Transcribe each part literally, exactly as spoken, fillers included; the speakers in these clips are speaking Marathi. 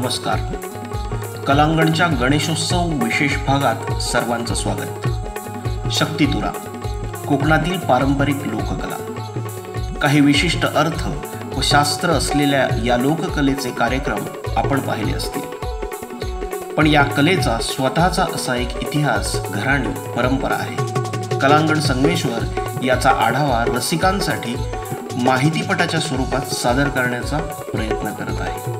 नमस्कार. कलांगणच्या गणेशोत्सव विशेष भागात सर्वांचं स्वागत. शक्तितुरा कोकणातील पारंपरिक लोककला. काही विशिष्ट अर्थ व शास्त्र असलेल्या या लोककलेचे कार्यक्रम आपण पाहिले असतील, पण या कलेचा स्वतःचा असा एक इतिहास, घराणी, परंपरा आहे. कलांगण संगमेश्वर याचा आढावा रसिकांसाठी माहितीपटाच्या स्वरूपात सादर करण्याचा प्रयत्न करत आहे.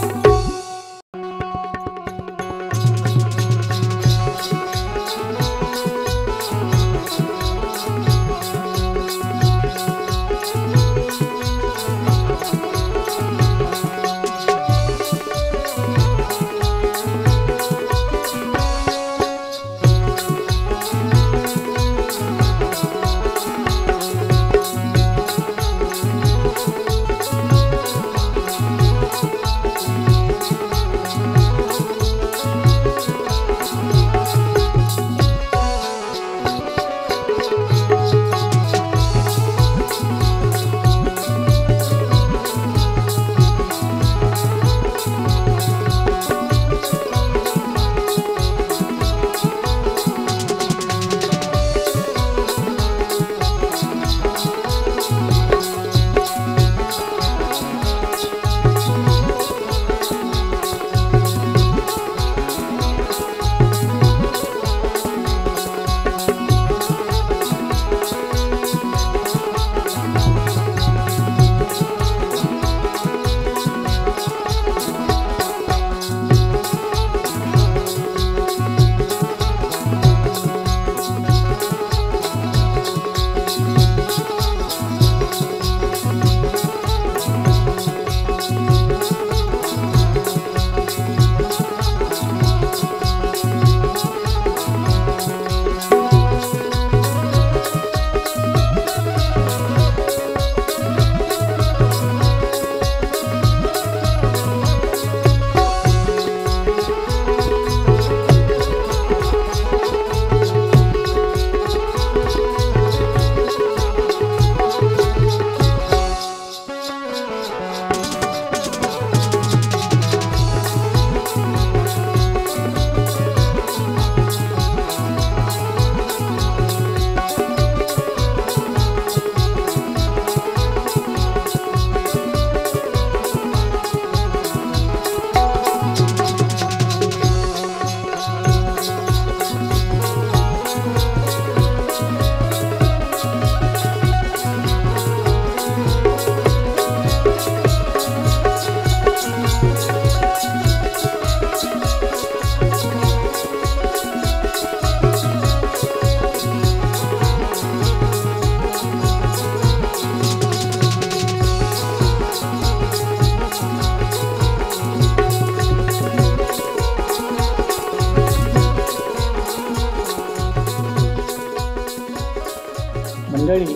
मंडळी,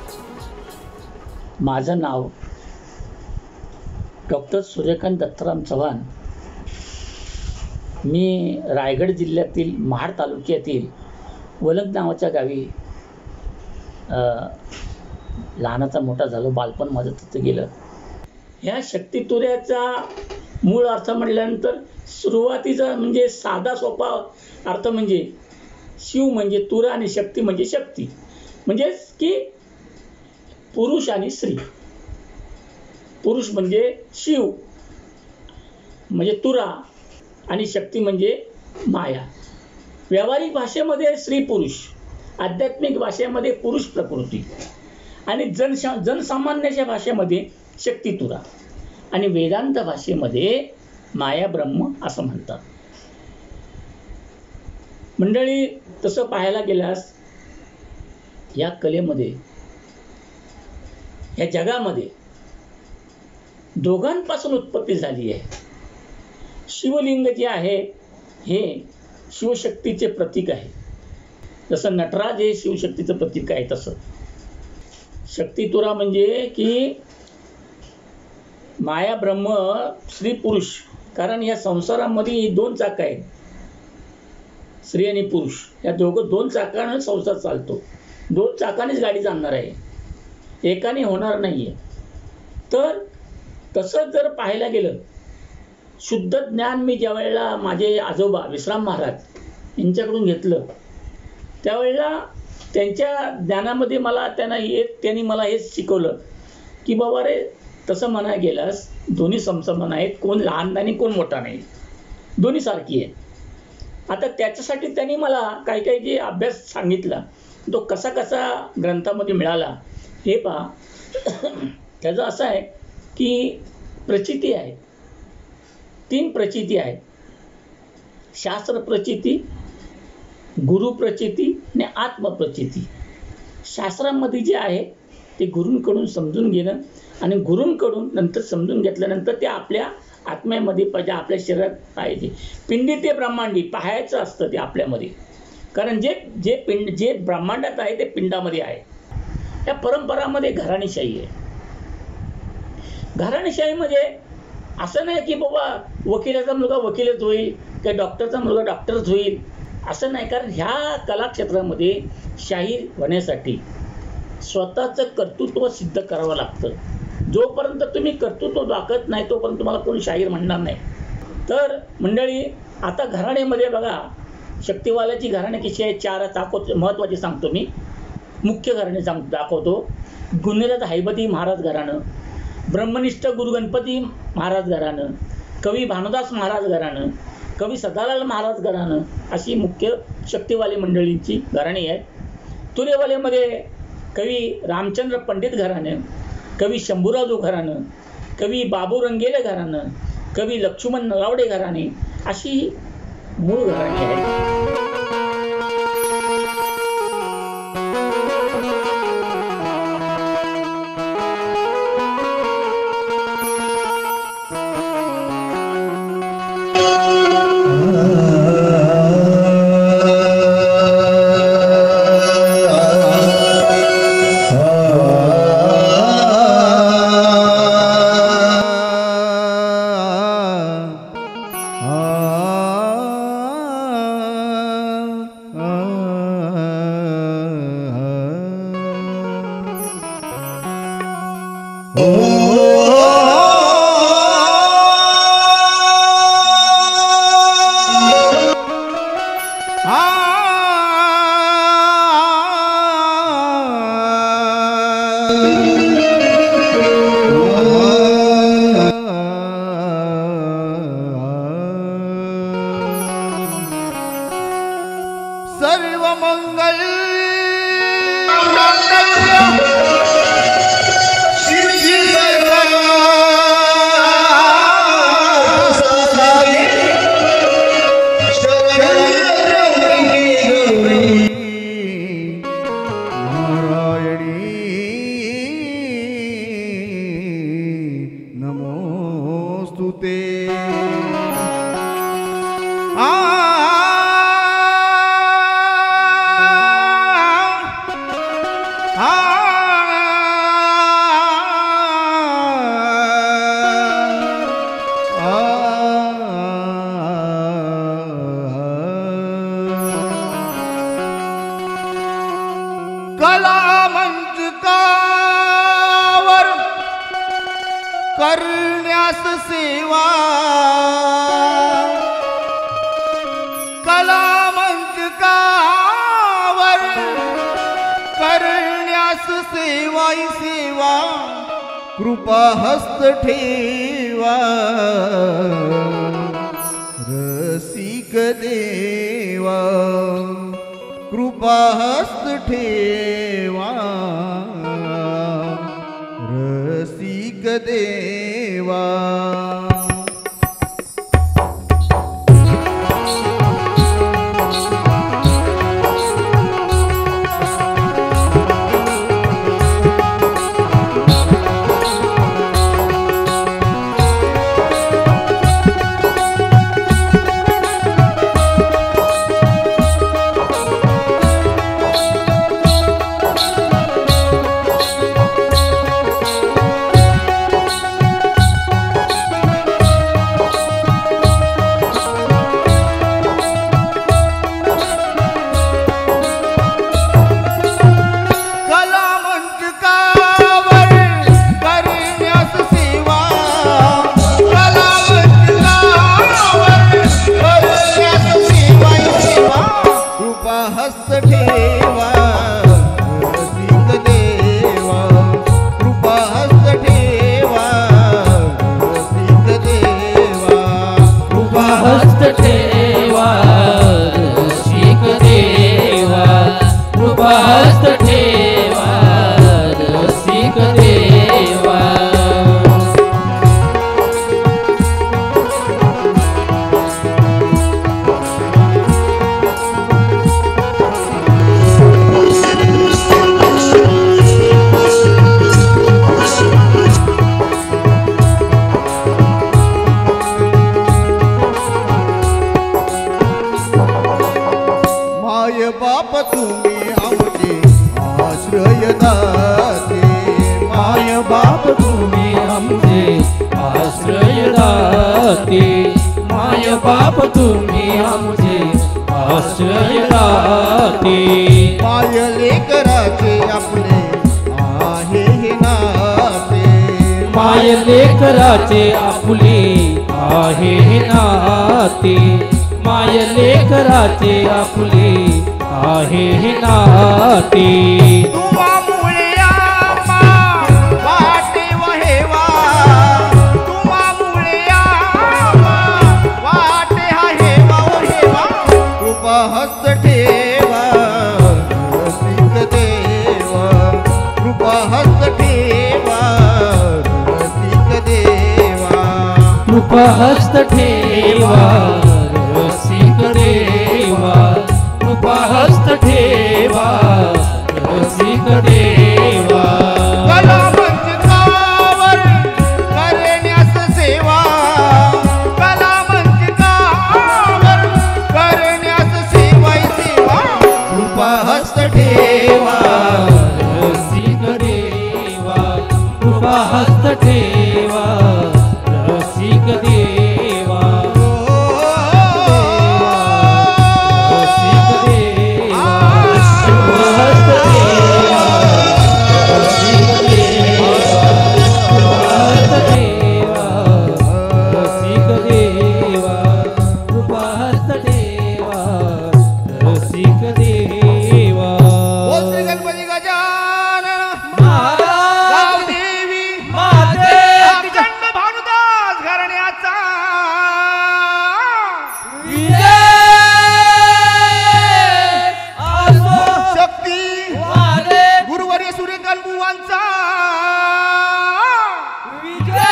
माझं नाव डॉक्टर सूर्यकांत दत्ताराम चव्हाण. मी रायगड जिल्ह्यातील महाड तालुक्यातील वलग नावाच्या गावी लहानाचा मोठा झालो. बालपण माझं तिथं गेलं. ह्या शक्तितुऱ्याचा मूळ अर्थ म्हटल्यानंतर सुरुवातीचा म्हणजे साधा सोपा अर्थ म्हणजे शिव म्हणजे तुरा आणि शक्ती म्हणजे शक्ती, म्हणजेच की पुरुष आणि स्त्री. पुरुष म्हणजे शिव म्हणजे तुरा आणि शक्ती म्हणजे माया. व्यावहारिक भाषेमध्ये स्त्री पुरुष, आध्यात्मिक भाषेमध्ये पुरुष प्रकृती आणि जन जनसामान्याच्या भाषेमध्ये शक्ती तुरा आणि वेदांत भाषेमध्ये माया ब्रह्म असं म्हणतात. मंडळी, तसं पाहायला गेल्यास या कलेमध्ये, या जगामध्ये दोघांपासून उत्पत्ती झाली आहे. शिवलिंग जे आहे हे शिवशक्तीचे प्रतीक आहे. जसं नटराज हे शिवशक्तीचं प्रतीक आहे, तसं शक्तितुरा म्हणजे की माया ब्रह्म स्त्री पुरुष. कारण या संसारामध्ये दोन चाक आहेत, स्त्री आणि पुरुष. या दोघं दोन चाकाने संसार चालतो. दोन चाकानेच गाडी चालणार आहे, एकाने होणार नाहीये. तर तसं जर पाहायला गेलं शुद्ध ज्ञान मी ज्या वेळेला माझे आजोबा विश्राम महाराज यांच्याकडून घेतलं, त्यावेळेला त्यांच्या ज्ञानामध्ये मला त्यांना हे त्यांनी मला हेच शिकवलं की बाबा रे, तसं म्हणायला गेलास दोन्ही समसमान आहेत, कोण लहान नाही कोण मोठा नाही, दोन्ही सारखी आहे. आता त्याच्यासाठी त्यांनी मला काही काही जे अभ्यास सांगितला तो कसा कसा ग्रंथामध्ये मिळाला हे पहा. त्याचं असं आहे की प्रचिती आहे, तीन प्रचिती आहेत, शास्त्र प्रचिती, गुरु प्रचिती आणि आत्मप्रचिती. शास्त्रामध्ये जे आहे ते गुरूंकडून समजून घेणं आणि गुरूंकडून नंतर समजून घेतल्यानंतर ते आपल्या आत्म्यामध्ये पाहिजे, आपल्या शरीरात पाहिजे. पिंडी ते ब्रह्मांडी पाहायचं असतं ते आपल्यामध्ये, कारण जे जे पिंड जे ब्रह्मांडात आहे ते पिंडामध्ये आहे. त्या परंपरामध्ये घराणेशाही आहे. घराणेशाहीमध्ये असं नाही की बाबा वकिलाचा मुलगा वकीलच होईल किंवा डॉक्टरचा मुलगा डॉक्टरच होईल, असं नाही. कारण ह्या कलाक्षेत्रामध्ये शाहीर होण्यासाठी स्वतःचं कर्तृत्व सिद्ध करावं लागतं. जोपर्यंत तुम्ही कर्तृत्व दाखवत नाही तोपर्यंत तुम्हाला कोणी शाहीर म्हणणार नाही. तर मंडळी, आता घराण्यामध्ये बघा, शक्तिवाल्याची घराणे कशी आहे, चार दाखवतो, महत्त्वाचे सांगतो मी. मुख्य घराणे सांग दाखवतो. गुणराज हैबती महाराज घराणं, ब्रह्मनिष्ठ गुरु गणपती महाराज घराणं, कवी भानुदास महाराज घराणं, कवी सदालाल महाराज घराणं, अशी मुख्य शक्तिवाली मंडळींची घराणी आहेत. तुरेवालेमध्ये कवी रामचंद्र पंडित घराणं, कवी शंभूराजू घराणं, कवी बाबू रंगेले घराणं, कवी लक्ष्मण नलावडे घराणे, अशी मूळ घराणी आहेत. करण्यास सेवा, कलामंचकावर करण्यास सेवाई सेवा, कृपा हस्त ठेवा रसिक देवा, कृपा हस्त ठेवा रसिक देवा. नाते माय लेकराचे आपले आहे हे नाते माय लेकराचे आपुले आहे हे नाते माय लेकराचे आपुले आहे हे नाते तुमामुळे आम्हा वाटे वहेवा तुमामुळे आम्हा वाटे हा हेवा ओ हेवा कृपा हस्त ठेवा रसिक देवा कृपा हस्त ठेवा रसिक देवा कृपा हस्त ठेवा रसिक देवा कृपा हस्त ठेवा रसिक देवा कला मंचकावर करण्यास सेवा कला मंचकावर करण्यास सेवा सेवा कृपा हस्त ठेवा रसिक देवा कृपा हस्त ठेवा रसिक देवा रसिक देवा कृपा हस्त ठेवा रसिक देवा रसिक देवा कृपा हस्त ठेवा रसिक देवा ओ श्री गणपती गजानन महाराज गावदेवी माते अखंड भानुदास घराण्याचा विजय असो शक्ती वारे गुरुवर्य सूर्यकांत बुवांचा विजय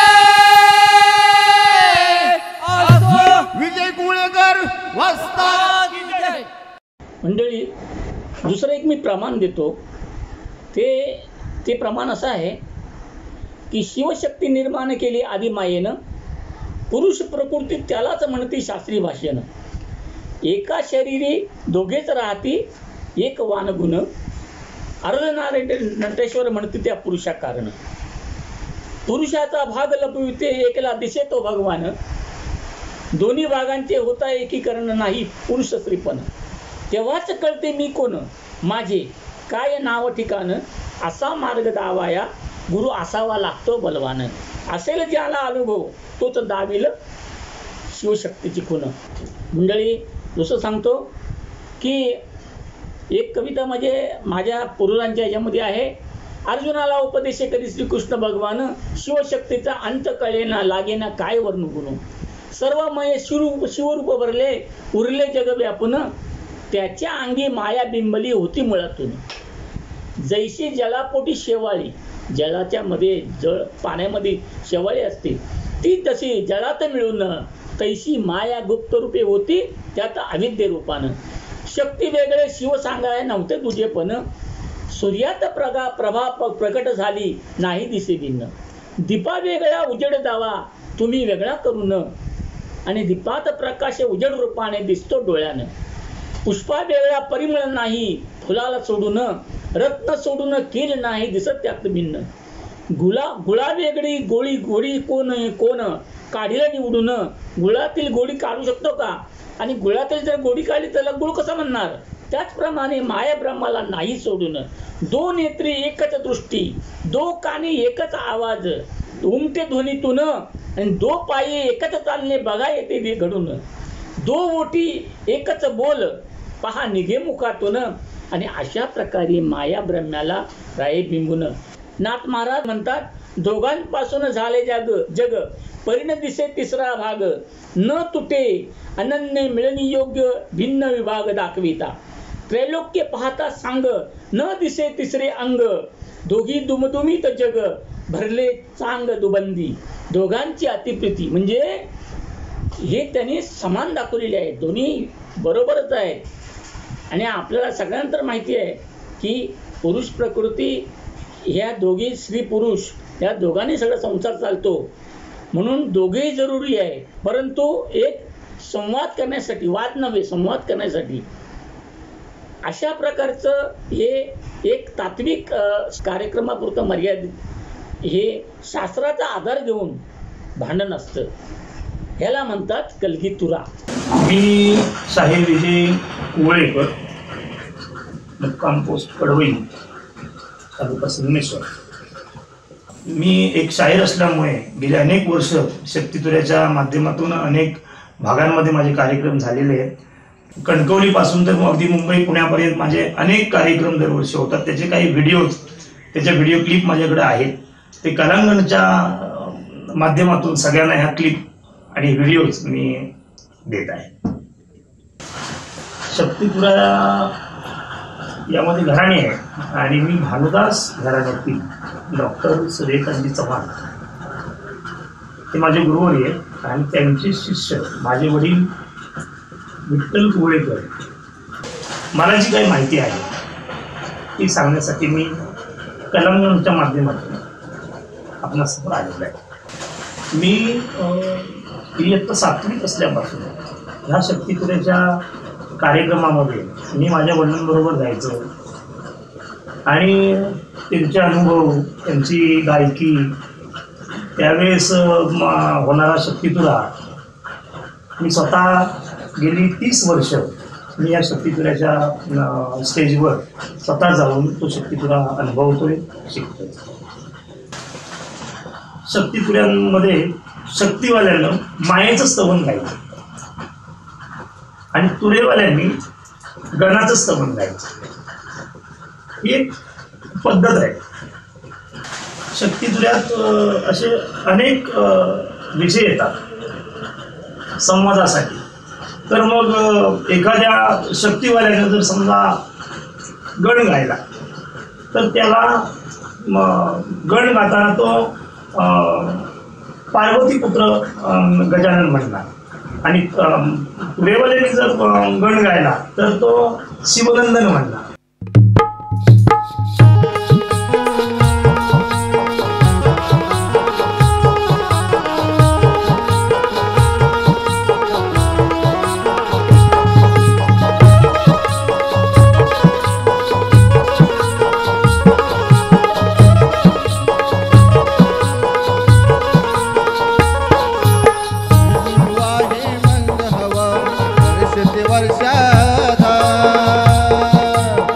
असो विजय कुळेकर वस्ताद विजय मंडळी, दुसरं एक मी प्रमाण देतो. ते ते प्रमाण असं आहे की शिवशक्ती निर्माण केली आदी मायेनं, पुरुष प्रकृती त्यालाच म्हणती शास्त्री भाषेनं. एका शरीरी दोघेच राहती एक वानगुण, अर्धनारायण नटेश्वर म्हणते त्या पुरुषा कारण. पुरुषाचा भाग लपविते एकला दिसे तो भगवान, दोन्ही भागांचे होता एकीकरण नाही पुरुष स्त्रीपण. तेव्हाच कळते मी कोण माझे काय नाव ठिकाण, असा मार्ग दावाया गुरु असावा लागतो बलवान. असेल ज्याला अनुभव तोच दाविल शिवशक्तीची खूण. मंडळी, दुसरं सांगतो की एक कविता म्हणजे माझ्या पूर्वजांच्या याच्यामध्ये आहे. अर्जुनाला उपदेशे करी श्रीकृष्ण भगवान, शिवशक्तीचा अंत कळेना लागेना काय वर्णू गुण. सर्वमय शिवरूप शिवरूप भरले उरले जग व्यापून, त्याच्या अंगी माया बिंबली होती मुळातून. जैशी जलापोटी शेवाळी, जलाच्या मध्ये जळ पाण्यामध्ये शेवाळी असते, ती तशी जळात मिळून तैशी माया गुप्त रूपे होती त्यात अविद्ये रूपानं. शक्ती वेगळे शिव सांगाय नव्हते तुझे पण, सूर्यात प्रगा प्रभा प्रकट झाली नाही दिसे भिन्न. दीपा वेगळा उजेड दावा तुम्ही वेगळा करून, आणि दीपात प्रकाश उजेड रूपाने दिसतो डोळ्यानं. पुष्पा वेगळा परिमळ नाही फुलाला सोडून, रत्न सोडून कील नाही दिसत त्यात भिन्न. गुला गुळा वेगळी गोळी गोळी कोण कोण काढीला निवडून, गुळातील गोळी काढू शकतो का, आणि गुळातील जर गोळी काढली त्याला गुळ कसा म्हणणार. त्याचप्रमाणे माया ब्रह्माला नाही सोडून, दो नेत्री एकच दृष्टी दो कानी एकच आवाज, उमटे ध्वनीतून आणि दो पायी एकच चालणे बघा येते घडून. दो ओटी एकच बोल पहा निघे मुखातून, आणि अशा प्रकारे माया ब्रह्म्याला राये बिंबून. नाथ महाराज म्हणतात दोघांपासून झाले जग जग परिण दिसे तिसरा भाग, न तुटे अनन्य मिळणी योग्य भिन्न विभाग दाखविता. त्रैलोक्य पाहता सांग न दिसे तिसरे अंग, दोघी दुमदुमीत जग भरले चांग दुबंदी. दोघांची अतिप्रीती म्हणजे हे त्यांनी समान दाखवलेले आहे, दोन्ही बरोबरच आहे. आणि आपल्याला सगळ्यांना तर माहिती आहे की पुरुष प्रकृती ह्या दोघी स्त्री पुरुष या दोघांनी सगळा संसार चालतो, म्हणून दोघेही जरुरी आहे. परंतु एक संवाद करण्यासाठी, वाद नव्हे संवाद करण्यासाठी अशा प्रकारचं हे एक तात्विक कार्यक्रमापुरतं मर्यादित हे शास्त्राचा आधार घेऊन भांडण असतं. ह्याला म्हणतात कलगी तुरा. मी साहेब विजय कुवळेकर मुक्काम पोस्ट कडवई, तालुका संगमेश्वर. मी एक शाहीर असल्यामुळे गेली अनेक वर्ष शक्तितुऱ्याच्या माध्यमातून अनेक भागांमध्ये माझे कार्यक्रम झालेले आहेत. कणकवलीपासून तर अगदी मुंबई पुण्यापर्यंत माझे अनेक कार्यक्रम दरवर्षी होतात. त्याचे काही व्हिडिओज, त्याच्या व्हिडिओ क्लिप माझ्याकडे आहेत. ते कलांगणच्या माध्यमातून सगळ्यांना ह्या क्लिप आणि व्हिडिओज मी देत आहे. शक्तितुरा यामध्ये घराणे आहे आणि मी भानुदास घराण्यातील डॉक्टर सूर्यकांत चव्हाण ते माझे गुरुवर्य आहेत आणि त्यांचे शिष्य माझे वडील विठ्ठल कुवळेकर. मला जी काही माहिती आहे ती सांगण्यासाठी मी कलांगणच्या माध्यमातून आपणासमोर आलेलो आहे. मी इयत्ता सातवीत असल्यापासून ह्या शक्तितुऱ्याच्या कार्यक्रमामध्ये मी माझ्या वडिलांबरोबर जायचो आणि त्यांचे अनुभव, त्यांची गायकी, त्यावेळेस होणारा शक्तितुरा मी स्वतः गेली तीस वर्ष मी या शक्तितुऱ्याच्या स्टेजवर स्वतः जाऊन तो शक्तितुरा अनुभवतोय, शिकतोय. शक्तितुऱ्यांमध्ये शक्तीवाल्यांना मायेचं स्तवन गायचं आणि तुरेवाल्यांनी गणाचं स्तवन गायचं, ही एक पद्धत आहे. शक्तितुऱ्यात असे अनेक विषय येतात संवादासाठी. तर मग एखाद्या शक्तिवाल्यानं जर समजा गण गायला तर त्याला गण गाताना तो पार्वतीपुत्र गजानन म्हणला आणि तुरेवाल्याने जर गण गायला तर तो शिवनंदन म्हणला. वर्षाधा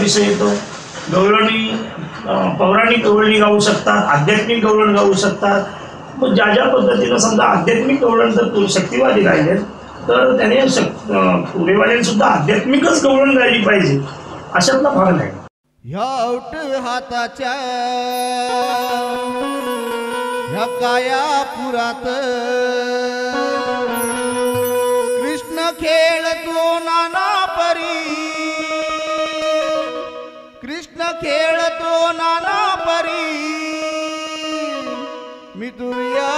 विषय येतो. गवळणी पौराणिक गवळणी गाऊ शकतात, आध्यात्मिक गवळण गाऊ शकतात. मग ज्या ज्या पद्धतीनं समजा आध्यात्मिक गवळण जर शक्तिवादी गायले तर त्याने तुरेवाल्यांनी सुद्धा आध्यात्मिकच गवळण गायली पाहिजे अशातला भाग नाही. ह्या औट हाताच्या ह्या कायापुरात कृष्ण खेळतो नाना परी, कृष्ण खेळतो नाना परी. मितुर्या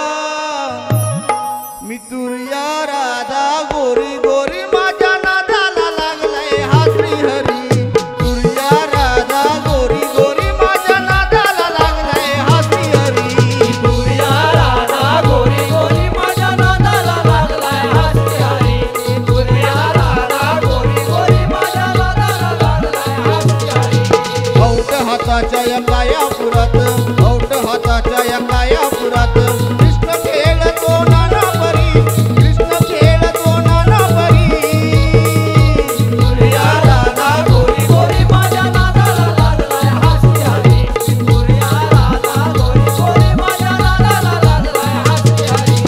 मितुर्या राधा गोरी गोरी माझ्या नादाला लागलाय हा श्रीहरी. तुर्या राधा गोरी गोरी माझ्या नादाला लागलाय हा श्रीहरी. तुर्या राधा गोरी गोरी माझ्या नादाला लागलाय हा श्रीहरी. तुर्या राधा गोरी गोरी माझ्या नादाला लागलाय हा श्रीहरी. औट हाताच्या या कायापुरात, औट हाताच्या या कायापुरात कृष्ण खेळतो नाना परी, कृष्ण खेळतो नाना परी. तुर्या राधा गोरी गोरी माझ्या नादाला लागलाय हा श्रीहरी. तुर्या राधा गोरी गोरी माझ्या नादाला लागलाय हा श्रीहरी.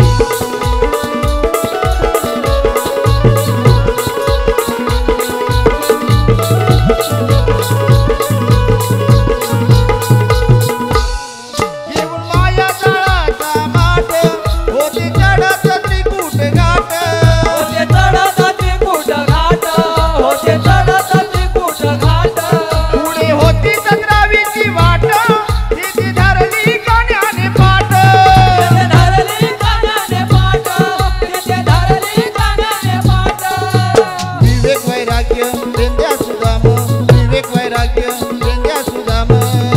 घेऊन माया जाळाचा माठ होती चढत त्रिकूट घाट. होते चढत त्रिकूट घाट, होते चढत त्रिकूट घाट. पुढे होती सतरावीची वाट, तिथे धरली कान्याने पाठ. तिथे धरली कान्याने पाट, तिथे धरली कान्याने पाट. विवेक वैराग्य देंद्या सुदाम, विवेक वैराग्य देंद्या सुदाम.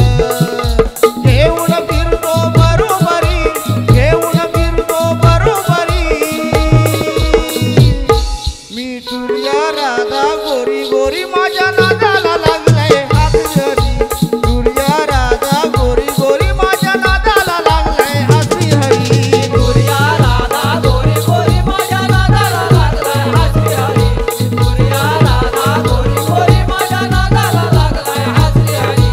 घेऊन फिरतो बरोबरी, घेऊन फिरतो बरोबरी. मी तुर्या राधा गोरी गोरी माझ्या नादाला लागलाय हात हरी. तुर्या राधा गोरी गोरी माझ्या नादाला लागलाय हात हरी. तुर्या राधा गोरी गोरी माझ्या नादाला लागलाय हा श्रीहरी. तुर्या राधा गोरी गोरी माझ्या नादाला लागलाय हा श्रीहरी.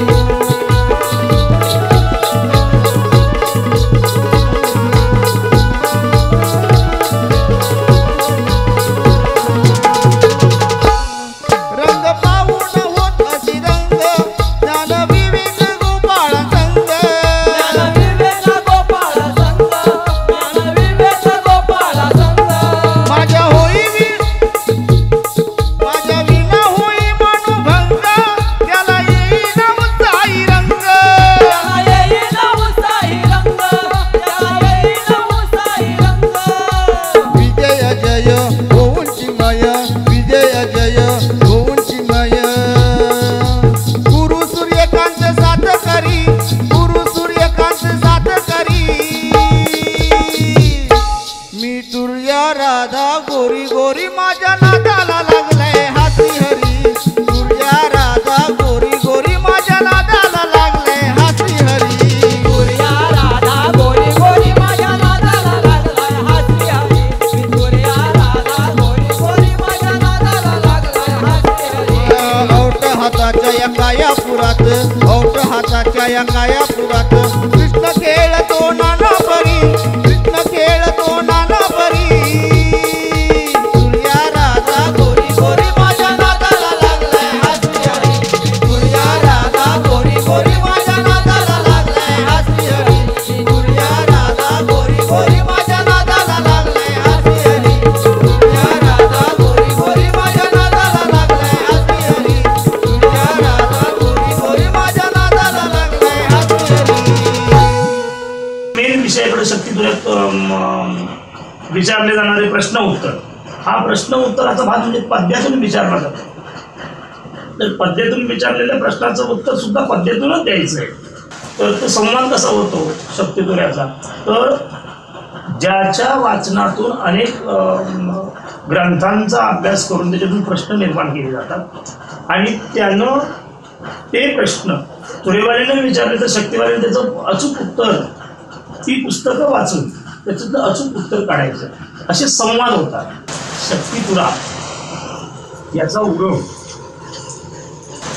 रंग पाहून होत अशी रंग, ज्ञान विवेक गोपाळ संग. ज्ञान विवेक गोपाळ संग, ज्ञान विवेक गोपाळ संग. माझ्या होई वि- माझ्या विना होई मनुभंग, त्याला येईन उत्साही रंग. त्याला येईन उत्साही रंग, त्याला येईन उत्साही रंग. विजय जय होऊन चिन्मय, विजय जय होऊन चिन्मय. गुरु सूर्यकांत साथ करी, गुरु सूर्यकांत साथ करी. मी तुर्या राधा गोरी गोरी माझ्या नादाला लागलाय हा श्रीहरी. तुर्या राधा गोरी गोरी माझ्या नादाला लागलाय हा श्रीहरी. तुर्या राधा गोरी गोरी माझ्या नादाला लागलाय हा श्रीहरी. तुर्या राधा गोरी गोरी माझ्या नादाला लागलाय हा श्रीहरी. औट हाताच्या या कायापुरात, औट हाताच्या या कायापुरात कृष्ण खेळतो नाना परी, कृष्ण खेळतो नाना परी. तुर्या राधा गोरी गोरी माझ्या नादाला लागलाय हा श्रीहरी. तुर्या राधा गोरी गोरी माझ्या नादाला लागलाय हा श्रीहरी. तुर्या राधा गोरी गोरी माझ्या नादाला लागलाय हा श्रीहरी. तुर्या राधा गोरी गोरी माझ्या नादाला लागलाय हा श्रीहरी. तुर्या राधा गोरी गोरी माझ्या नादाला लागलाय हा श्रीहरी. मेन विषयाकडे शक्तितुऱ्यात विचारले जाणारे प्रश्न उत्तर, हा प्रश्न उत्तराचा भाग म्हणजे पद्यातून विचारला जातो. तर पद्यातून विचारलेल्या प्रश्नाचं उत्तर सुद्धा पद्यातूनच द्यायचं आहे. तर तो संवाद कसा होतो शक्तितुऱ्याचा, तर ज्याच्या वाचनातून अनेक ग्रंथांचा अभ्यास करून त्याच्यातून प्रश्न निर्माण केले जातात आणि त्यानं ते प्रश्न तुरेवाल्याने विचारले तर शक्तिवाल्याने त्याचं अचूक उत्तर, ती पुस्तकं वाचून त्याचं अचूक उत्तर काढायचं, असे संवाद होतात. शक्तितुरा याचा उगम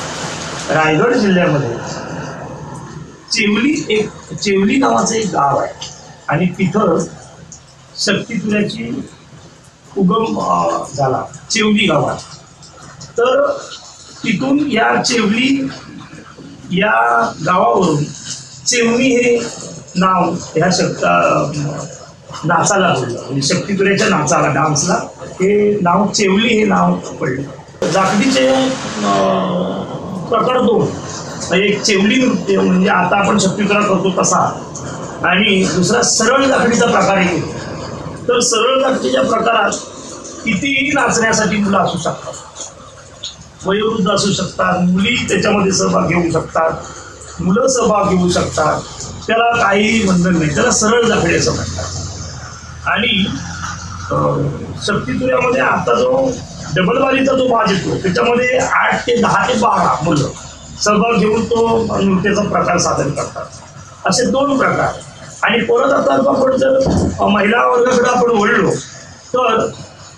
रायगड जिल्ह्यामध्ये चेवली एक चेवली नावाचं एक गाव आहे आणि तिथं शक्तितुऱ्याची उगम अं, झाला चेवली गावात. तर तिथून या चेवली या गावावरून चेवणी हे नाव ह्या शक्त नाचाला पडलं, म्हणजे शक्तितुऱ्याच्या नाचाला डान्सला हे नाव चेवली हे नाव पडलं. जाखडीचे अं, प्रकार दोन, एक चेवली नृत्य म्हणजे आता आपण शक्तितुरा करतो तसा, आणि दुसरा सरळ जाखडीचा प्रकार आहे. तर सरळ जाखडीच्या प्रकारात कितीही नाचण्यासाठी मुलं असू शकतात, वयोवृद्ध असू शकतात, मुली त्याच्यामध्ये सहभाग घेऊ शकतात, मुलं सहभाग घेऊ शकतात, त्याला काही बंधन नाही, त्याला सरळ जाखडी असं म्हणतात. आणि शक्तितुऱ्यामध्ये आता जो डबलबारीचा जो बाज येतो त्याच्यामध्ये आठ ते दहा ते बारा मुलं सहभाग घेऊन तो नृत्याचा प्रकार सादर करतात. असे दोन प्रकार. आणि परत आता आपण जर महिला वर्गाकडे आपण वळलो तर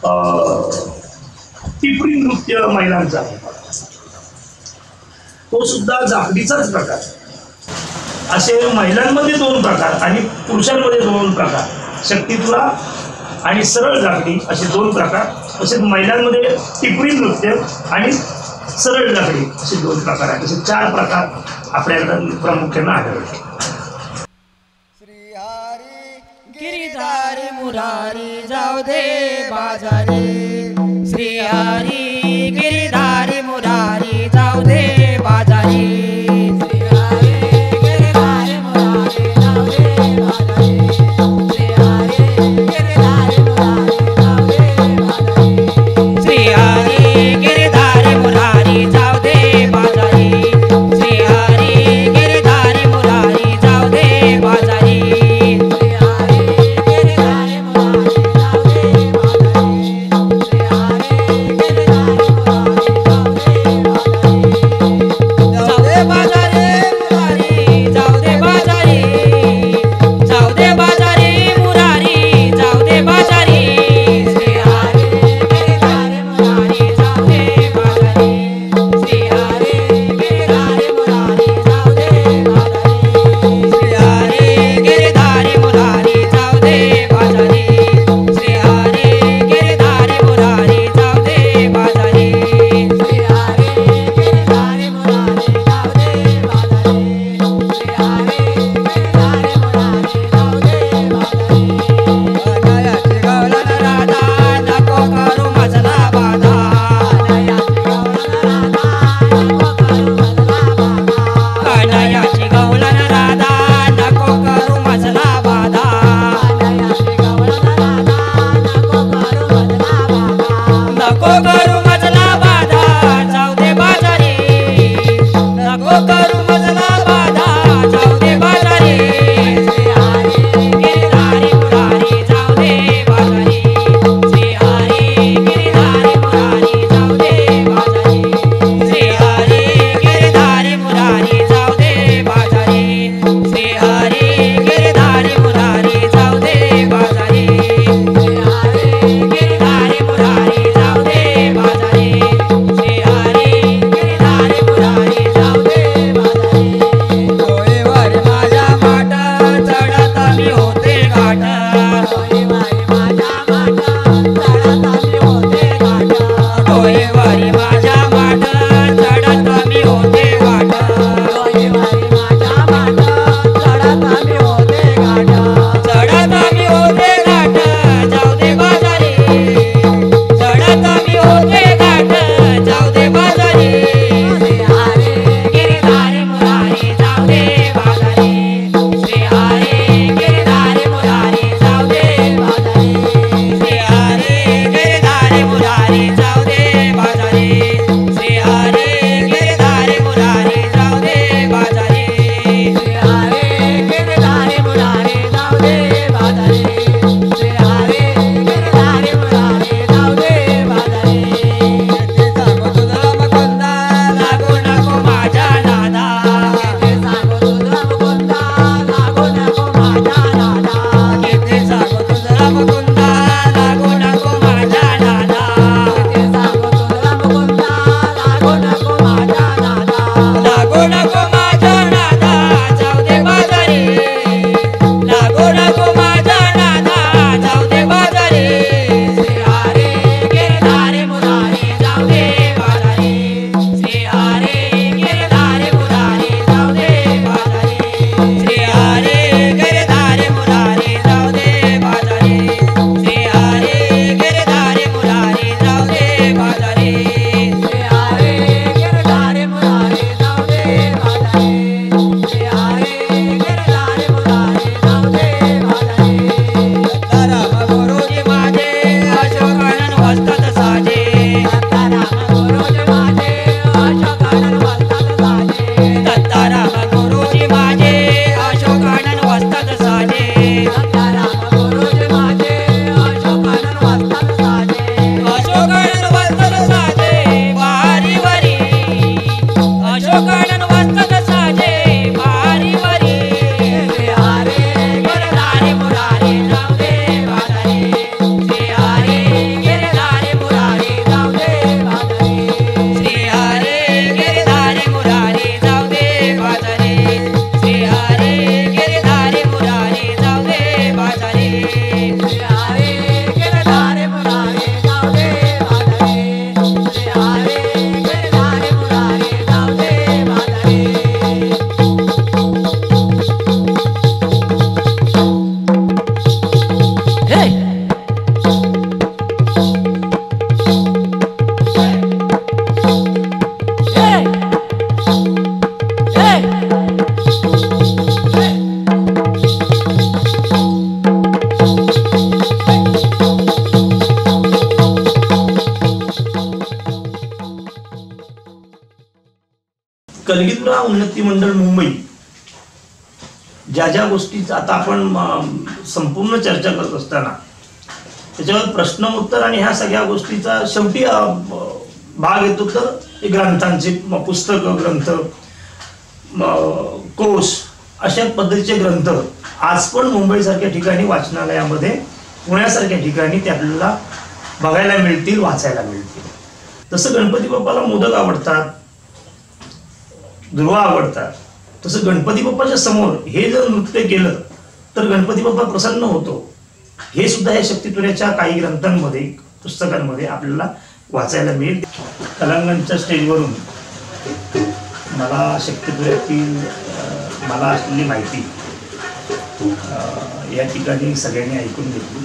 टिपरी नृत्य महिलांचा आहे, तो सुद्धा जाखडीचाच प्रकार. असे महिलांमध्ये दोन प्रकार आणि पुरुषांमध्ये दोन प्रकार, शक्तितुरा आणि सरळ जाखडी असे दोन प्रकार. तसेच महिलांमध्ये टिपरी नृत्य आणि सरळ जाखडी असे दोन प्रकार आहेत. असे चार प्रकार आपल्याकडे प्रामुख्याने आढळले. गिरिधारी मुरारी जाऊ दे बाजारी, श्री हरी गिरिधारी मुरारी जाऊ दे बाजारी, श्री हरी गिरिधारी मुरारी जाऊ दे बाजारी, श्री हरी गिरिधारी मुरारी जाऊ दे बाजारी, श्री हरी गिरिधारी मुरारी जाऊ दे बाजारी, श्री हरी गिरिधारी मुरारी जाऊ दे बाजारी. श्री हरी गिरिधारी मुरारी जाऊ दे बाजारी, श्री हरी गिरिधारी मुरारी कलगीतुरा उन्नती मंडळ मुंबई ज्या ज्या गोष्टीच आता आपण संपूर्ण चर्चा करत असताना त्याच्यावर प्रश्न उत्तर आणि ह्या सगळ्या गोष्टीचा शेवटी भाग येतो तर ग्रंथांचे पुस्तकं ग्रंथ कोश अशा पद्धतीचे ग्रंथ आज पण मुंबईसारख्या ठिकाणी वाचनालयामध्ये पुण्यासारख्या ठिकाणी ते आपल्याला बघायला मिळतील वाचायला मिळतील। तसं गणपती बाप्पाला मोदक आवडतात दुर्वा आवडतात तसं गणपती बाप्पाच्या समोर हे जर नृत्य केलं तर गणपती बाप्पा प्रसन्न होतो हे सुद्धा या शक्तितुऱ्याच्या काही ग्रंथांमध्ये पुस्तकांमध्ये आपल्याला वाचायला मिळेल। कलांगणच्या स्टेजवरून मला शक्तितुऱ्यातील मला असलेली माहिती या ठिकाणी सगळ्यांनी ऐकून घेतली।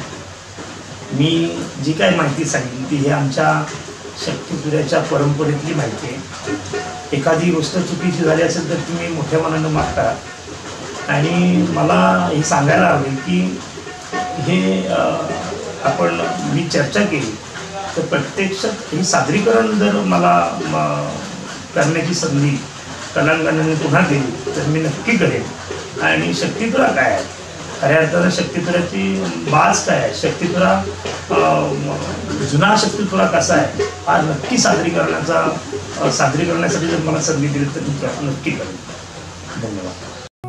मी जी काय माहिती सांगितली ती हे आमच्या शक्तितुऱ्याच्या परंपरेतली माहिती आहे। एखादी गोष्ट चुकीची झाली असेल तर तुम्ही मोठ्या मनानं मागता आणि मला हे सांगायला हवे की हे आपण मी चर्चा केली तर प्रत्यक्षात हे सादरीकरण जर मला करण्याची संधी कलांगणाने पुन्हा दिली तर मी नक्की करेन। आणि शक्तितुरा काय आहे खऱ्या अर्थानं शक्तितुऱ्याची बाज काय आहे शक्तितुरा जुना शक्तितुरा कसा आहे हा नक्की सादरीकरणाचा सादरीकरणासाठी जर मला संधी दिली तर मी नक्की करेन। धन्यवाद।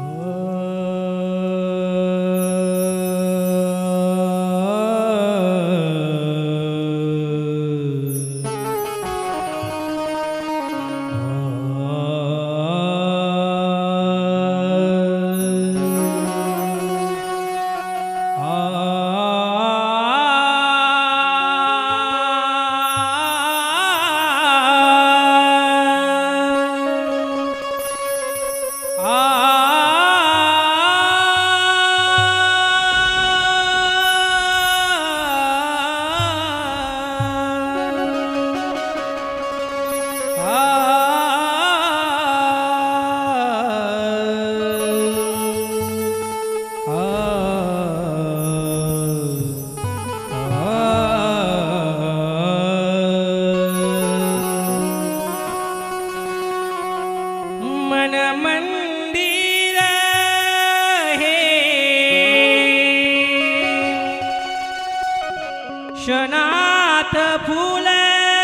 क्षणात फुलले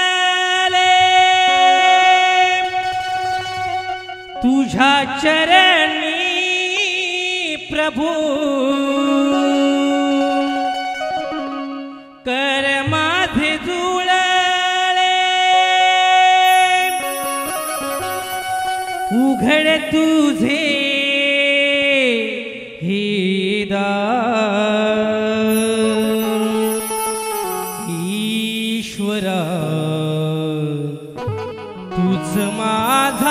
तुझ्या चरणी प्रभू कर माझे जुळले उघड तुझे हे दार ईश्वरा तूच माझा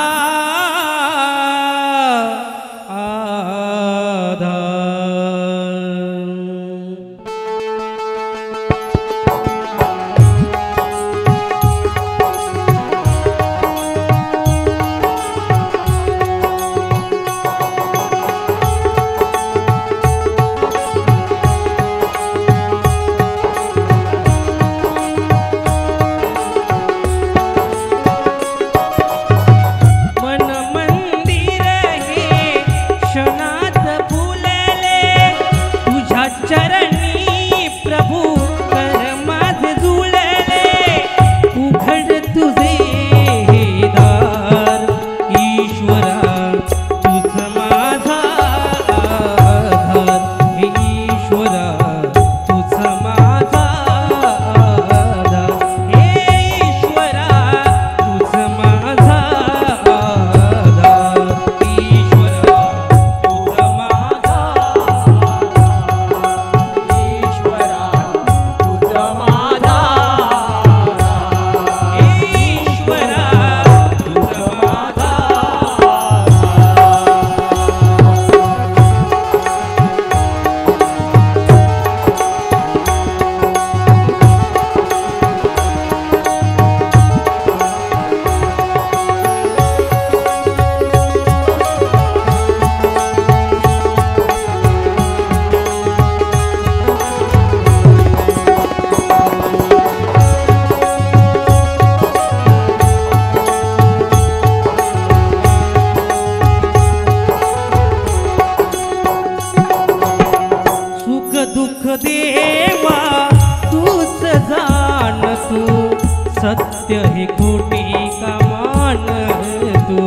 जाण तू, सत्य हे खोटी का मान तू,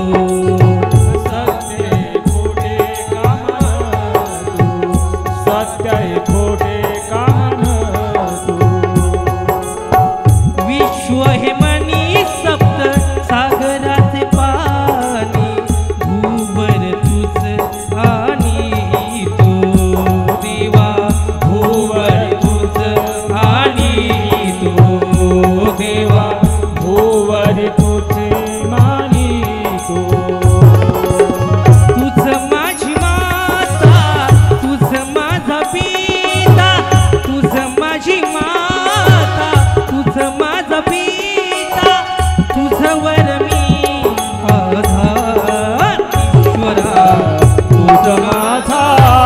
सत्य हे खोटे का मान तू, सत्य हे खोटे का मान तू. विश्व हे मनी सप्त सागराचे पाणी, भूवर तुझ आणि तू देवा, भूवर तुझ आणि तू देवा, भूवर तुझे मानितो. तुझ माझी माता, तुझ माझा पिता, तुझ माझी माता, तुझ माझा पिता, तुझ वर मी आधार ईश्वरा, तुझ माझा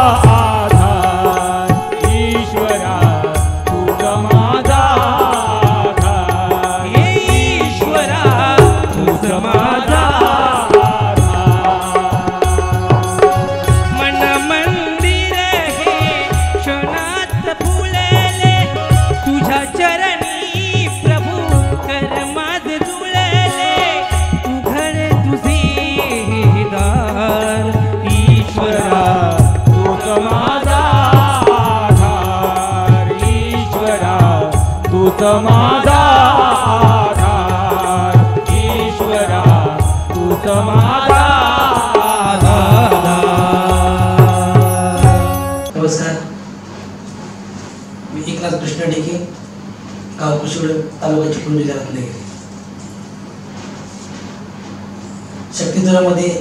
आधार ईश्वरा, तुझ माझा आधार ईश्वरा, तुझ माझा मन मंदिर हे क्षणात फुलले, तुझ्या चरणी प्रभू कर माझ जुळले, उघड तुझे दार ईश्वरा, तुझ माझा आधार ईश्वरा, तुझ माझा आधार ईश्वरा, तुझ माझा आधार. नमस्कार, मी एकनाथ कृष्ण ढेके, गाव कुशिवड, तालुका चिपळूण, जिल्हा रत्नागिरी. शक्तिधरामध्ये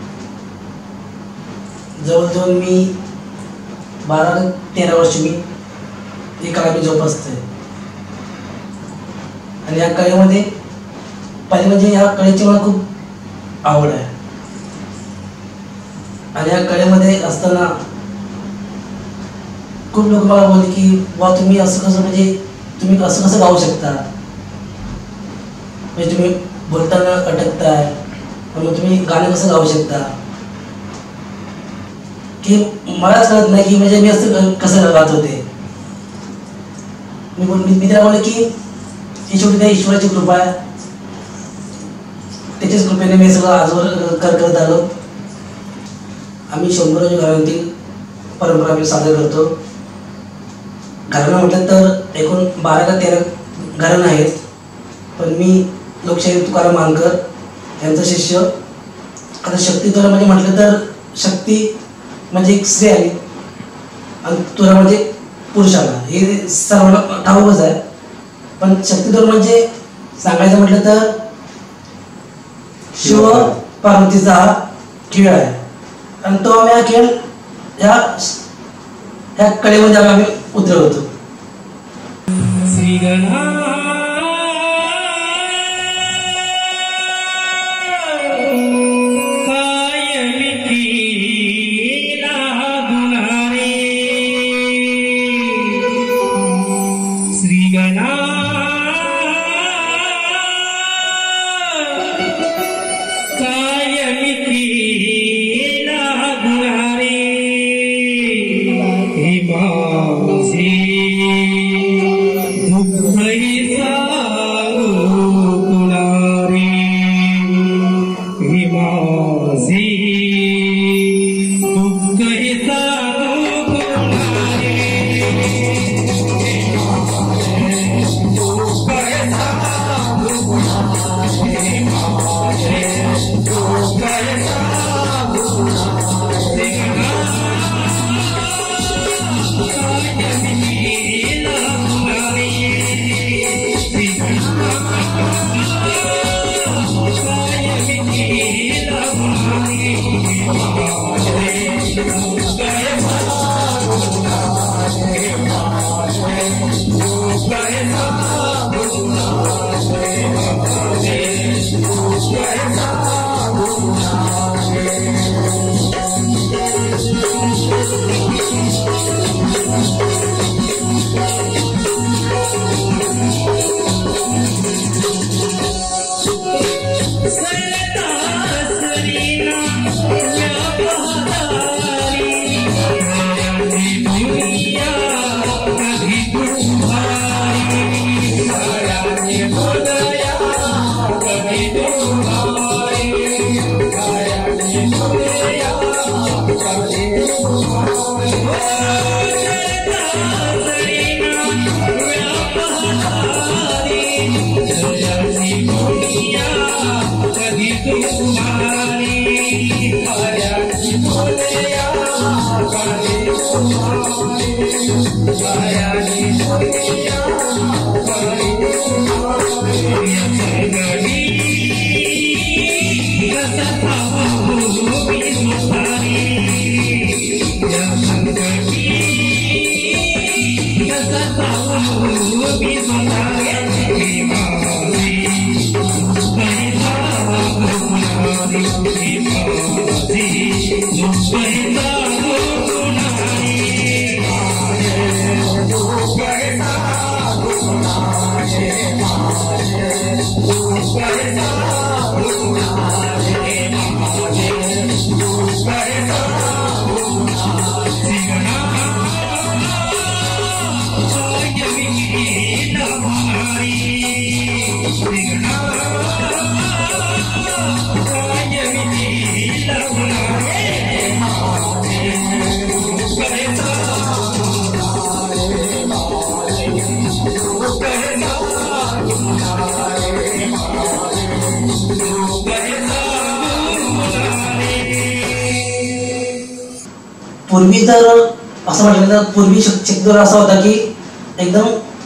जवळजवळ मी बारा तेरा वर्ष मी ही कला मी जोपासतोय. आणि या कलेमध्ये पहिले म्हणजे या कलेची मला खूप आवड आहे. आणि या कलेमध्ये असताना खूप लोक मला बोलले की वा तुम्ही असं कसं म्हणजे तुम्ही असं कसं गाऊ शकता, म्हणजे तुम्ही बोलताना अटकताय, मग तुम्ही गाणं कसं गाऊ शकता, की मलाच कळत नाही की म्हणजे मी असं कसं गात होते. मी बोल मी त्याला बोलले की ही शेवटी त्या ईश्वराची कृपा आहे, त्याच्याच कृपेने मी सगळं आजवर कर करत आलो. आम्ही शंभराजी घराण्यातील परंपरा आम्ही सादर करतो. घराणं म्हटलं तर एकूण बारा का तेरा घराणं आहेत, पण मी लोकशाही तुकाराम मानकर यांचा शिष्य. आता शक्ती तुरा म्हणजे म्हटलं तर शक्ती म्हणजे एक स्त्री आली आणि तुरा म्हणजे पुरुषाला, हे सर्वांना ठाऊकच आहे. पण शक्तिधर म्हणजे सांगायचं म्हटलं तर शिव पार्वतीचा हा खेळ आहे. आणि तो आम्ही हा खेळ ह्या ह्या कलेमध्ये आम्ही उतरवतो. श्री गणा पूर्वी तर असं म्हटलं तर पूर्वी शक्यतो असा होता की एकदम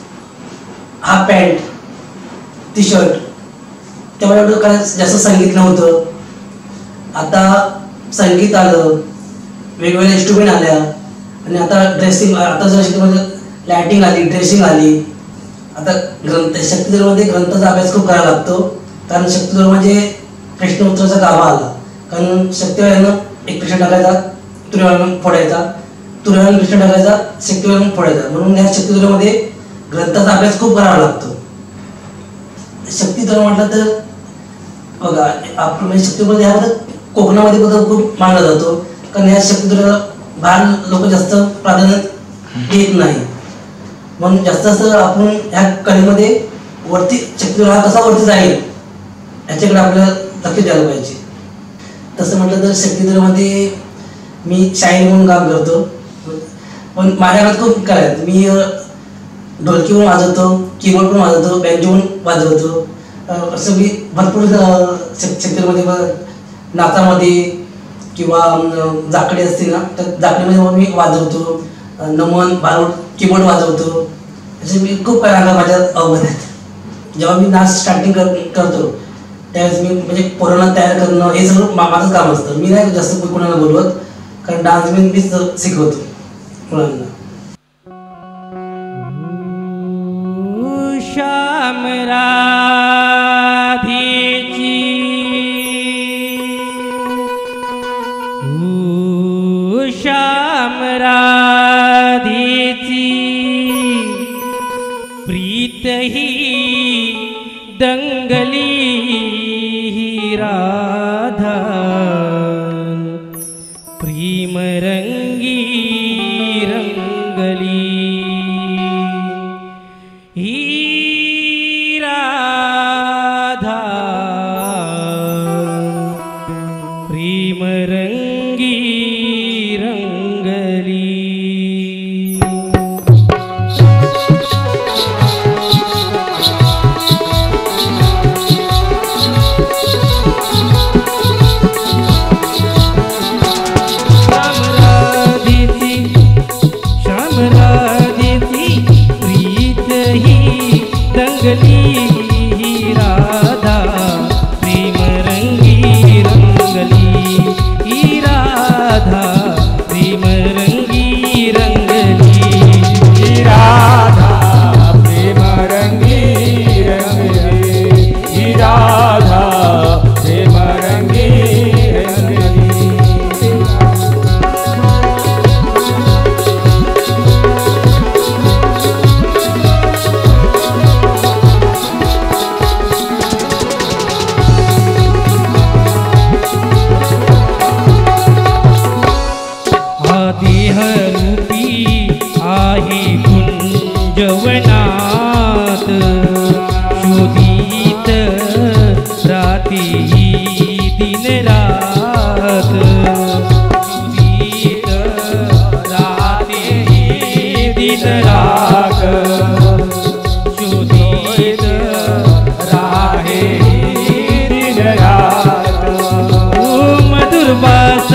हाफ पॅन्ट टी शर्ट, तेव्हा एवढं काय जास्त संगीत नव्हतं. आता संगीत आलं, वेगवेगळे इन्स्ट्रुमेंट आल्या आणि आता ड्रेसिंग, आता जर शेतीमध्ये लायटिंग आली, ड्रेसिंग आली. आता ग्रंथ शक्तिधरमध्ये ग्रंथाचा अभ्यास खूप करावा लागतो, कारण शक्तिधर म्हणजे प्रश्न उत्तराचा गाभा आला. कारण शक्तिवाल्यानं एक प्रश्न टाकायचा, तुऱ्यावरून फोडायचा, तुऱ्यावरून प्रश्न टाकायचा, शक्तिवाल्यानं फोडायचा. म्हणून या शक्तिधरमध्ये ग्रंथाचा अभ्यास खूप करावा लागतो. शक्तिधर म्हटलं तर बघा आपण म्हणजे शक्तीमध्ये ह्याबद्दल कोकणामध्ये बद्दल खूप मानला जातो, कारण ह्या शक्तिधर बाहेर लोक जास्त प्राधान्य देत नाही. म्हणून जास्त जास्त आपण ह्या कलेमध्ये वरती शक्तिधर हा कसा वरती जाईल याच्याकडे आपल्याला लक्ष द्यायला पाहिजे. तसं म्हटलं तर शक्तिधरमध्ये मी शाहीर म्हणून काम करतो, पण माझ्या हातात खूप कला आहेत. मी ढोलकी पण वाजवतो, कीबोर्ड पण वाजवतो, बँजो पण वाजवतो. असं मी भरपूर शक्तिधरमध्ये नाचामध्ये किंवा जाकडे असतील ना तर जाकडीमध्ये मी वाजवतो, नमन भारूड कीबोर्ड वाजवतो. असे मी खूप कला माझ्या अवगत आहेत. जेव्हा मी नाच स्टार्टिंग कर करतो त्यावेळेस मी म्हणजे पोरांना तयार करणं हे सगळं माझं काम असतं. मी नाही जास्त कोणाला बोलवत, कारण डान्स मी मीच शिकवतो मुलांना. श्याम राधेची ओ श्याम राधेची प्रीत ही दंगली ही राधा प्रेम रंगी रंगली ही राधा प्रेम रंगी रंगली.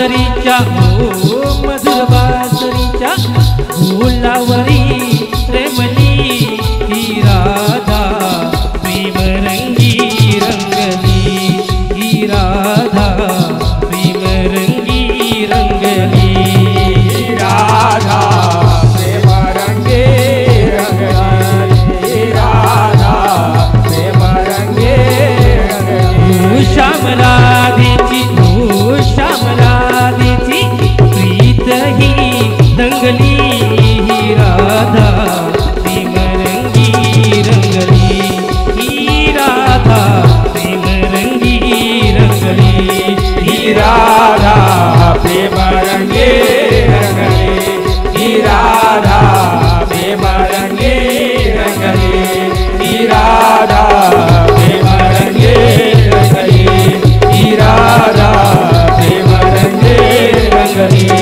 बासरीच्या हो मधुर बासरीच्या फुलावरी रमली ही राधा प्रेम रंगी रंगली ही राधा प्रेम रंगी रंगली राधा प्रेम रंगे रंगली राधा प्रेम रंगे रंगली श्याम राधेची हो श्याम राधेची प्रीत ही दंगली ही राधा प्रेम रंगी रंगली ही राधा प्रेम रंगी रंगली ही राधा प्रेम रंगे रंगली ही राधा प्रेम रंगे रंगली ही राधा प्रेम रंगे रंगली ही राधा प्रेम रंगे रंगली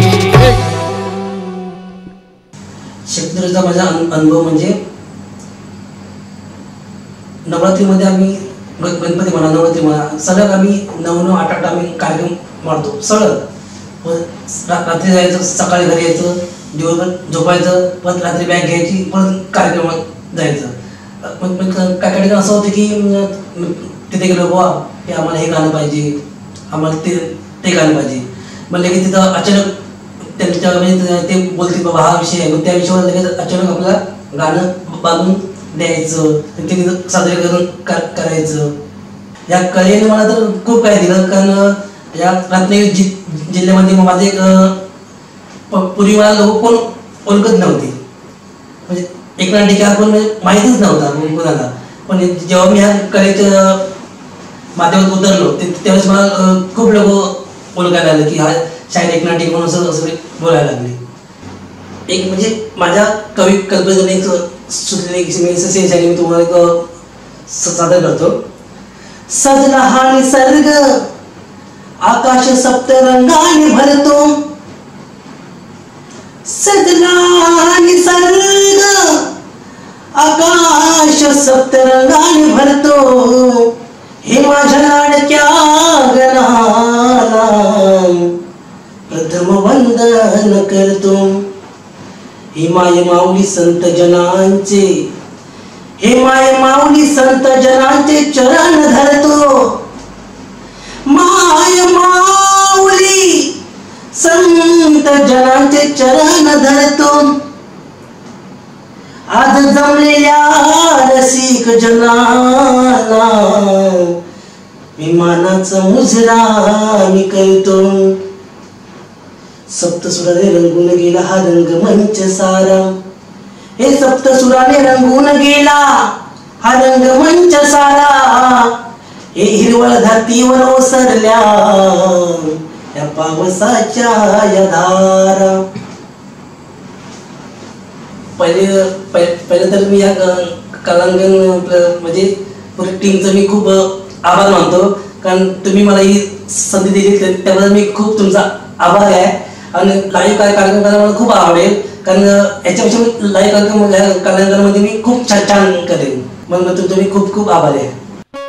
शक्तितुरेचा माझा अनु- अनुभव म्हणजे नवरात्रीमध्ये आम्ही ग- गणपती म्हणा नवरात्री म्हणा सलग आम्ही नऊ नऊ आठ आठ आम्ही कार्यक्रम मारतो सलग व रा- रात्री जायचं सकाळी घरी यायचं दिवसभर झोपायचं परत रात्री बॅग घ्यायची परत कार्यक्रमात जायचं मग मग काय काय ठिकाणी असं होतं की अं, तिथे गेलो बुवा की आम्हाला हे गाणं पाहिजे आम्हाला ते ते गाणं पाहिजे म्हणलं की तिथं अचानक त्यांच्या म्हणजे ते बोलतील बाबा हा विषय आहे मग त्या विषयावर लगेच अचानक आपल्याला गाणं बांधून द्यायचं ते तिथं सादरीकरण कर- करायचं या कलेने मला तर खूप काय दिलं कारण या रत्नागिरी जि जिल्ह्यामध्ये माझे एक अं, प- पूर्वी मला लोक कोण ओळखत नव्हती म्हणजे एकनाथ टिकार पण म्हणजे माहीतच नव्हता कोणाला पण जेव्हा मी ह्या कलेच्या माध्यमात उतरलो ते त्यावेळेस मला अं, खूप लोक ओळखायला आलं की हा शाहीर एकनाथ टिक म्हणून असं असं बोलायला लागले एक म्हणजे माझ्या कवी कल्पनेतून एक सुचलेली एक मी शैली मी तुम्हाला एक स- सादर करतो. सजला हा निसर्ग आकाश सप्तरंगाने भरतो, सजला निसर्ग आकाश सप्तरंगाने भरतो, हे माझ्या लाडक्या गणाला प्रथम वंदन करतो. Hey my Mauli Sant जनांचे, hey my माऊली संत जनांचे चरण धरतो. माय माऊली संत जनांचे चरण धरतो. आज जमलेल्या रसिक जनाला विमानाचा मुजरा मी करतो. सप्तसुराने रंगून गेला हा रंगमंच सारा, हे सप्तसुराने रंगून गेला हा रंगमंच सारा. हे हिरवळ धरतीवर ओसरल्या या पावसाच्या या धारा. पहिले पहिले तर मी या कलांगण म्हणजे पुरी टीमचं मी खूप आभार मानतो, कारण तुम्ही मला ही संधी दिली त्याबद्दल मी खूप तुमचा आभार आहे. आणि लाईव्ह काय कार्यक्रम करायला मला खूप आवडेल, कारण याच्यापेक्षा मी लाईव्ह कार्यक्रम कलांगणमध्ये मी खूप छान छान करेन. मग तुमचं मी खूप खूप आभार आहे.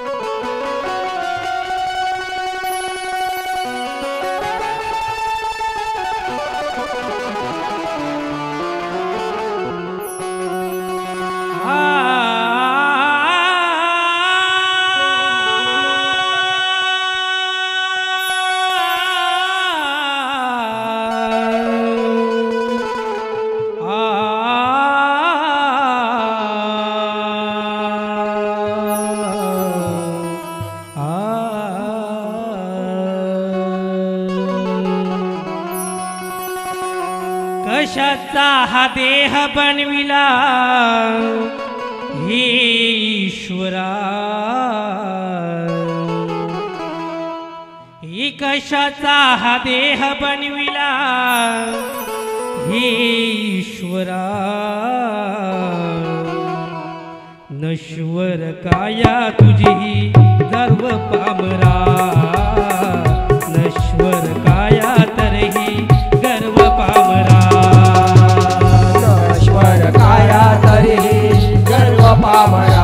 कशाचा हा देह बनविला हे ईश्वरा, ही कशाचा हा देह बनविला हे ईश्वरा. नश्वर काया तुझी गर्व पामरा, नश्वर काया तरही गर्व पामरा. नश्वर काया तरी गर्व पामरा,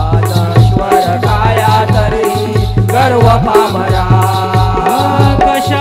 नश्वर काया तरी गर्व पामरा. कशा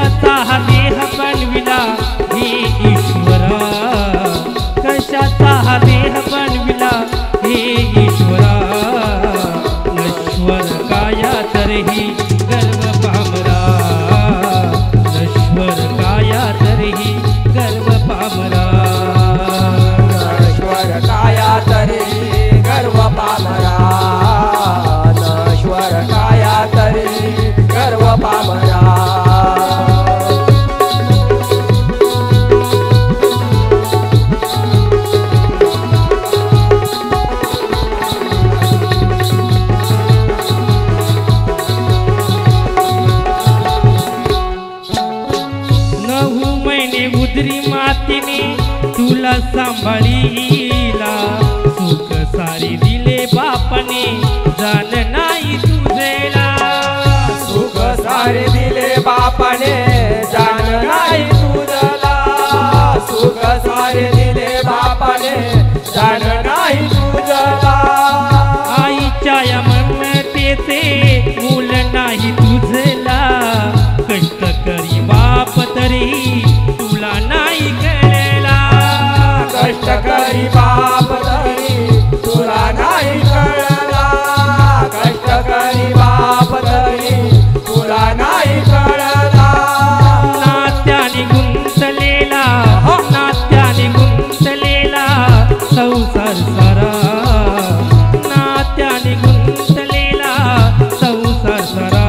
तुला सांभाळीला, सुख सारी दिले बापाने जाण नाही तुझेला, सुख सारे दिले बापाने जाण नाही तुझला, सुख सारे दिले बापाने जाण नाही तुझला. आईच्या या ममतेचे मूल नाही तुझला, कष्ट करी बाप तरी तुला नाही कळला, कष्ट करी बाप तरी तुला नाही कळला, कष्ट करी बाप तरी तुला नाही कळला. नात्याने गुंतलेला, नात्याने गुंतलेला संसार सारा, नात्याने गुंतलेला संसार सारा,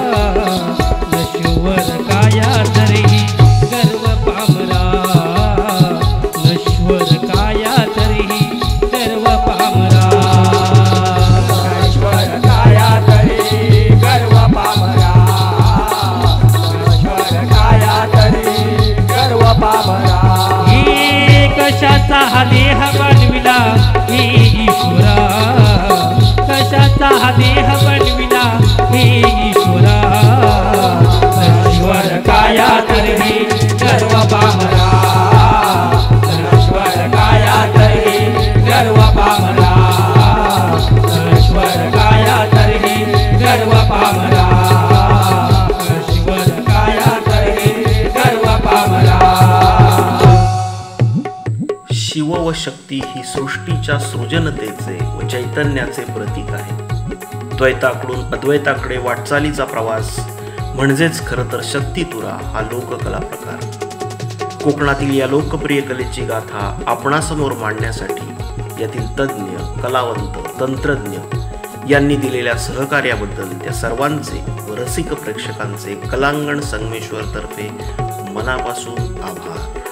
नश्वर काया तरीही गर्व पामरा, नश्वर काया तरीही गर्व पामरा, ईश्वर काया तरी गर्व पामरा, ईश्वर काया तरी गर्व पामरा. हे कशाचा हा देह बनविला हे ईश्वरा, कशाचा हा देह बनविला हे ईश्वरा, ईश्वर काया तरी गर्व पामरा, ईश्वर काया तरी गर्व पामरा, ईश्वर काया तरी गर्व पामरा, ईश्वर काया तरी गर्व पामरा. शिव व शक्ती ही सृष्टीच्या सृजनतेचे व चैतन्याचे प्रतीक आहे. द्वैताकडून अद्वैताकडे वाटचालीचा प्रवास म्हणजेच खरं तर शक्तितुरा हा लोककला प्रकार. कोकणातील या लोकप्रिय कलेची गाथा आपणासमोर मांडण्यासाठी यातील तज्ज्ञ, कलावंत, तंत्रज्ञ यांनी दिलेल्या सहकार्याबद्दल त्या सर्वांचे व रसिक प्रेक्षकांचे कलांगण संगमेश्वर तर्फे मनापासून आभार.